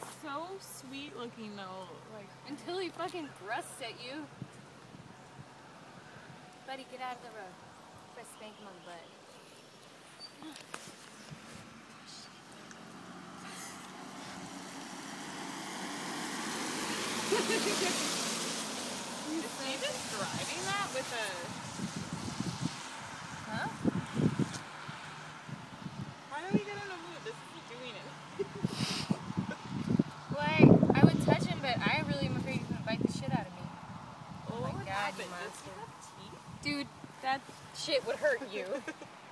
so sweet looking though. Like until he fucking thrusts at you. Buddy, get out of the road. Let's spank him on the butt. Is he just driving that with a... Huh? How do we get in the mood? This isn't doing it. Well, I would touch him, but I really am afraid he's gonna bite the shit out of me. Oh my my God, God, you does he monster. have teeth? Dude, that shit would hurt you.